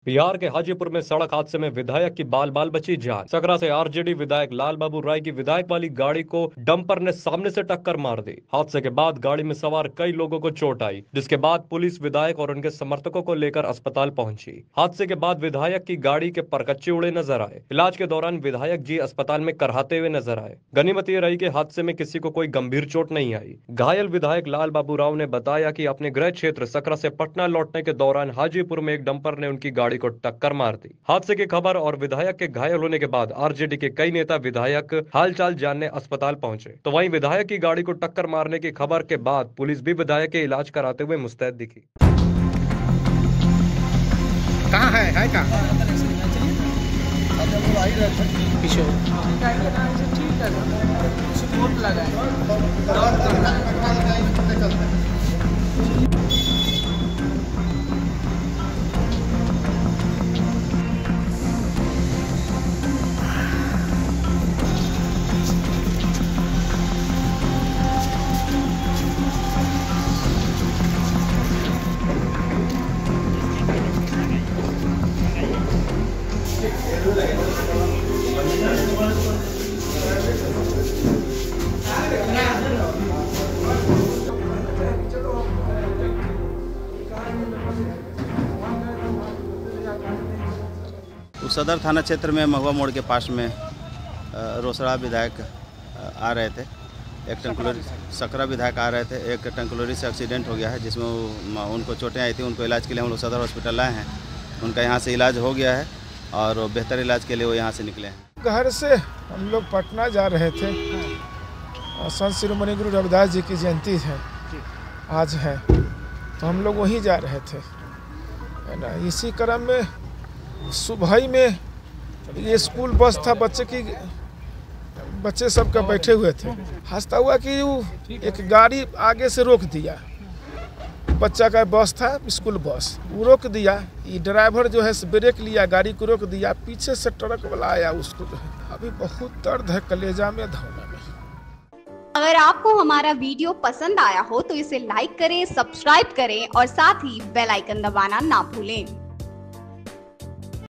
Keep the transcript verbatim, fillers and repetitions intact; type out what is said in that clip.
बिहार के हाजीपुर में सड़क हादसे में विधायक की बाल बाल बची जान। सकरा से आरजेडी विधायक लाल बाबू राय की विधायक वाली गाड़ी को डंपर ने सामने से टक्कर मार दी। हादसे के बाद गाड़ी में सवार कई लोगों को चोट आई, जिसके बाद पुलिस विधायक और उनके समर्थकों को लेकर अस्पताल पहुंची। हादसे के बाद विधायक की गाड़ी के परकच्चे उड़े नजर आए। इलाज के दौरान विधायक जी अस्पताल में कराहते हुए नजर आए। गनीमत ये रही कि हादसे में किसी को कोई गंभीर चोट नहीं आई। घायल विधायक लाल बाबू राव ने बताया कि अपने गृह क्षेत्र सकरा से पटना लौटने के दौरान हाजीपुर में एक डंपर ने उनकी गाड़ी को टक्कर मार दी। हादसे की खबर और विधायक के घायल होने के बाद आरजेडी के कई नेता विधायक हालचाल जानने अस्पताल पहुंचे, तो वहीं विधायक की गाड़ी को टक्कर मारने की खबर के बाद पुलिस भी विधायक के इलाज कराते हुए मुस्तैद दिखी। कहाँ है है कहाँ सपोर्ट लगा सदर थाना क्षेत्र में महुआ मोड़ के पास में रोसड़ा विधायक आ रहे थे। एक टंकलोरी सकरा विधायक आ रहे थे। एक टंकलोरी से एक्सीडेंट हो गया है, जिसमें उनको चोटें आई थी। उनको इलाज के लिए हम लोग सदर हॉस्पिटल आए हैं। उनका यहाँ से इलाज हो गया है और बेहतर इलाज के लिए वो यहाँ से निकले हैं। घर से हम लोग पटना जा रहे थे। संत शिरोमणि गुरु रविदास जी की जयंती है आज है, तो हम लोग वहीं जा रहे थे, है ना। इसी क्रम में सुबह ही में ये स्कूल बस था, बच्चे की बच्चे सब का बैठे हुए थे। हादसा हुआ कि वो एक गाड़ी आगे से रोक दिया। बच्चा का बस था, स्कूल बस, वो रोक दिया। ये ड्राइवर जो है ब्रेक लिया, गाड़ी को रोक दिया। पीछे से ट्रक वाला आया, उसको जो है अभी बहुत दर्द है कलेजा में, धौना में। अगर आपको हमारा वीडियो पसंद आया हो तो इसे लाइक करें, सब्सक्राइब करें और साथ ही बेल आइकन दबाना ना भूलें।